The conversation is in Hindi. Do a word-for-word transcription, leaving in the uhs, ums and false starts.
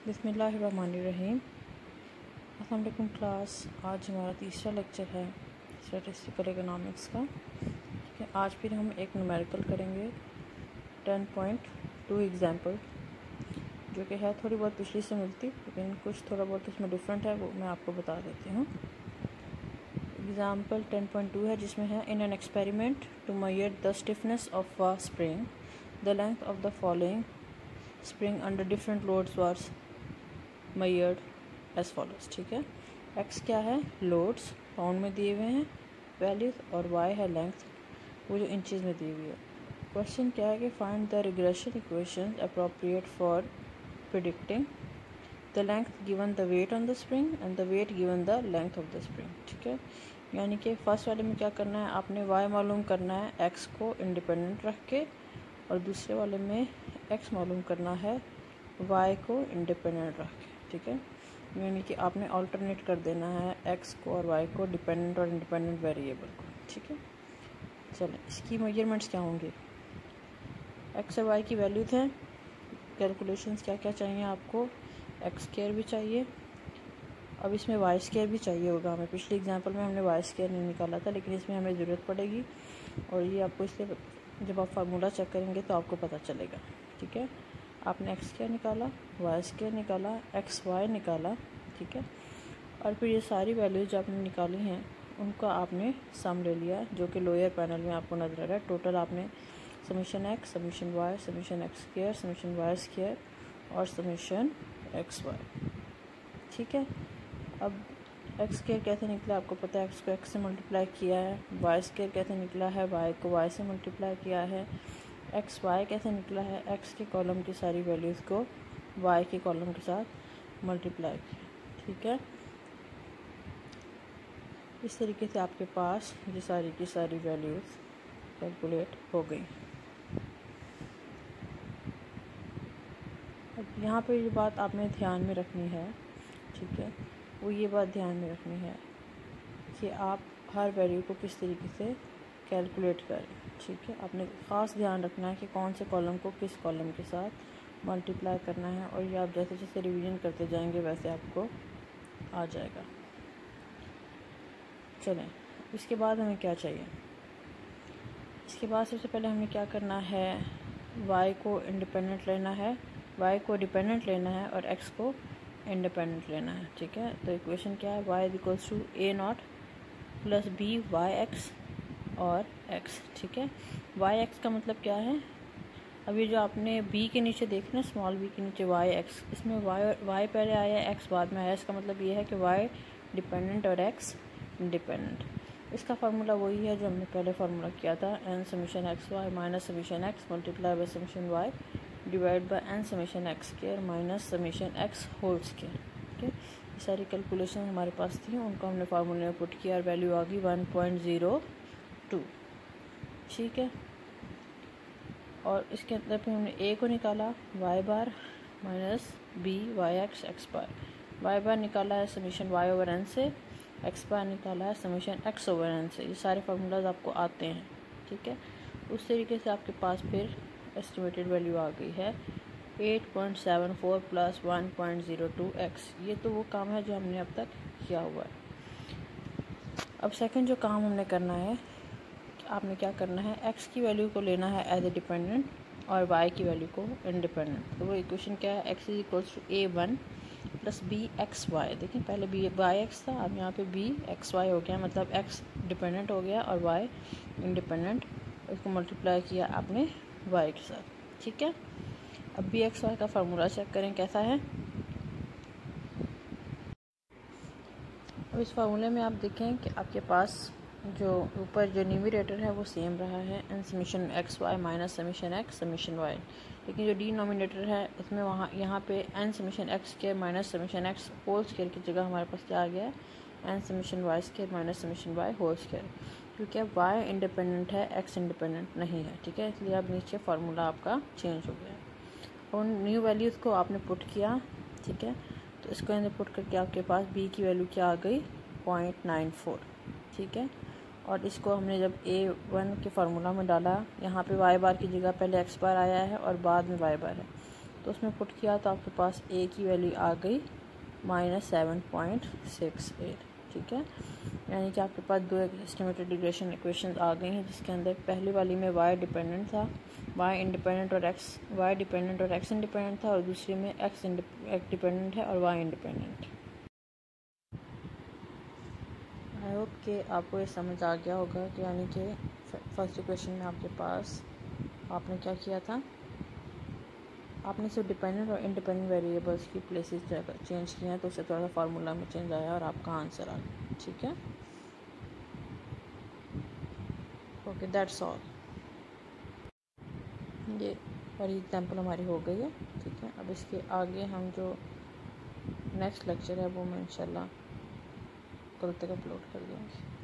बिस्मिल्लाहिर्रहमानिर्रहीम। अस्सलाम वालेकुम क्लास। आज हमारा तीसरा लेक्चर है स्टैटिस्टिकल इकोनॉमिक्स का। ठीक है, आज फिर हम एक न्यूमेरिकल करेंगे टेन पॉइंट टू एग्जाम्पल, जो कि है थोड़ी बहुत पिछली से मिलती, लेकिन कुछ थोड़ा बहुत उसमें डिफरेंट है, वो मैं आपको बता देती हूँ। एग्जाम्पल टेन पॉइंट टू है, जिसमें है in an experiment to measure the stiffness of a spring the length of the following spring under different loads was measured as follows. ठीक है, एक्स क्या है, लोड्स पाउंड में दिए हुए हैं वैल्यूज, और वाई है लेंथ, वो जो इंचेस में दी हुई है। क्वेश्चन क्या है कि find the regression equation appropriate for predicting the length given the weight on the spring and the weight given the length of the spring. ठीक है, यानी कि फर्स्ट वाले में क्या करना है, आपने वाई मालूम करना है एक्स को इंडिपेंडेंट रख के, और दूसरे वाले में एक्स मालूम करना है वाई को इंडिपेंडेंट रख के। ठीक है, यानी कि आपने अल्टरनेट कर देना है एक्स को और वाई को, डिपेंडेंट और इंडिपेंडेंट वेरिएबल को। ठीक है, चलें, इसकी मेजरमेंट्स क्या होंगे। एक्स और वाई की वैल्यूज हैं, कैलकुलेशंस क्या क्या चाहिए आपको, एक्स स्क्वायर भी चाहिए, अब इसमें वाई स्क्वायर भी चाहिए होगा हमें। पिछले एग्जांपल में हमने वाई स्क्वायर नहीं निकाला था, लेकिन इसमें हमें ज़रूरत पड़ेगी, और ये आपको इसलिए जब आप फार्मूला चेक करेंगे तो आपको पता चलेगा। ठीक है, आपने एक्स स्क्वायर निकाला, वाई स्क्वायर निकाला, एक्स वाई निकाला। ठीक है, और फिर ये सारी वैल्यूज जो आपने निकाली हैं उनका आपने सम ले लिया, जो कि लोअर पैनल में आपको नजर आ रहा है। टोटल आपने summation X, summation Y, summation X square, summation Y square और समीशन एक्स वाई। ठीक है, अब एक्स स्क्वायर कैसे निकला, आपको पता है, एक्स को एक्स से मल्टीप्लाई किया है। वाई स्क्वायर कैसे निकला है, वाई को वाई से मल्टीप्लाई किया है। एक्स वाई कैसे निकला है, एक्स के कॉलम की सारी वैल्यूज़ को वाई के कॉलम के साथ मल्टीप्लाई किया। ठीक है, इस तरीके से आपके पास ये सारी की सारी वैल्यूज़ कैलकुलेट हो गई। अब यहाँ पे ये बात आपने ध्यान में रखनी है, ठीक है, वो ये बात ध्यान में रखनी है कि आप हर वैल्यू को किस तरीके से कैलकुलेट करें। ठीक है, आपने ख़ास ध्यान रखना है कि कौन से कॉलम को किस कॉलम के साथ मल्टीप्लाई करना है, और ये आप जैसे जैसे रिवीजन करते जाएंगे वैसे आपको आ जाएगा। चलें, इसके बाद हमें क्या चाहिए। इसके बाद सबसे पहले हमें क्या करना है, वाई को इंडिपेंडेंट लेना है, वाई को डिपेंडेंट लेना है, और एक्स को इंडिपेंडेंट लेना है। ठीक है, तो इक्वेशन क्या है, Y equals to A not plus B Y X और एक्स। ठीक है, वाई एक्स का मतलब क्या है, अभी जो आपने बी के नीचे देखना, स्मॉल बी के नीचे वाई एक्स, इसमें वाई वाई पहले आया, एक्स बाद में आया। इसका मतलब ये है कि वाई डिपेंडेंट और एक्स इंडिपेंडेंट। इसका फार्मूला वही है जो हमने पहले फार्मूला किया था, N summation X Y minus summation X multiply by summation Y divide by N summation X square minus summation X whole square. ठीक है, ये सारी कैलकुलेशन हमारे पास थी, उनको हमने फार्मूले में पुट किया और वैल्यू आ गई वन पॉइंट ज़ीरो टू। ठीक है, और इसके अंदर फिर हमने ए को निकाला Y bar minus B Y X X bar. Y bar निकाला है समीशन वाई ओवर एन से, एक्स बार निकाला है समीशन एक्स ओवर एन से। ये सारे फार्मूलाज आपको आते हैं। ठीक है, उस तरीके से आपके पास फिर एस्टिमेटेड वैल्यू आ गई है eight point seven four plus one point zero two X. ये तो वो काम है जो हमने अब तक किया हुआ है। अब सेकंड जो काम हमने करना है, आपने क्या करना है, एक्स की वैल्यू को लेना है एज ए डिपेंडेंट और वाई की वैल्यू को इंडिपेंडेंट। तो वो इक्वेशन क्या है, X is equals to A one plus B X Y. देखिए पहले बी वाई एक्स था, अब यहाँ पे बी एक्स वाई हो गया, मतलब एक्स डिपेंडेंट हो गया और वाई इंडिपेंडेंट। इसको मल्टीप्लाई किया आपने वाई के साथ। ठीक है, अब बी एक्स वाई का फार्मूला चेक करें कैसा है। अब इस फार्मूले में आप देखें कि आपके पास जो ऊपर जो न्यूमरेटर है वो सेम रहा है, N summation X Y minus summation X summation Y, लेकिन जो डिनोमिनेटर है इसमें वहाँ यहाँ पे N summation X square minus summation X whole square की जगह हमारे पास क्या आ गया है, N summation Y square minus summation Y whole square, क्योंकि अब वाई इंडिपेंडेंट है, एक्स इंडिपेंडेंट नहीं है। ठीक है, इसलिए अब नीचे फार्मूला आपका चेंज हो गया। उन न्यू वैल्यूज़ को आपने पुट किया। ठीक है, तो इसको अंदर पुट करके आपके पास बी की वैल्यू क्या आ गई, पॉइंट नाइन फोर। ठीक है, और इसको हमने जब ए वन के फार्मूला में डाला, यहाँ पे वाई बार की जगह पहले एक्स बार आया है और बाद में वाई बार है, तो उसमें पुट किया तो आपके पास ए की वैल्यू आ गई minus seven point six eight, ठीक है। यानी कि आपके पास दो एस्टिमेटेड रिग्रेशन इक्वेशंस आ गई हैं, जिसके अंदर पहली वाली में वाई डिपेंडेंट था, वाई इंडिपेंडेंट और एक्स वाई डिपेंडेंट और एक्स इंडिपेंडेंट था, और दूसरी में एक्स एक्स डिपेंडेंट है और वाई इंडिपेंडेंट। आई होप कि आपको ये समझ आ गया होगा कि यानी कि फर्स्ट इक्वेशन में आपके पास आपने क्या किया था, आपने सिर्फ डिपेंडेंट और इंडिपेंडेंट वेरिएबल्स की प्लेसेस चेंज किए हैं, तो उससे थोड़ा सा फार्मूला में चेंज आया और आपका आंसर आ गया, ठीक है। Okay, that's all. ये और एग्जाम्पल हमारी हो गई है, ठीक है। अब इसके आगे हम जो नेक्स्ट लेक्चर है वो मैं इंशाल्लाह कल तक अपलोड कर दूँगी।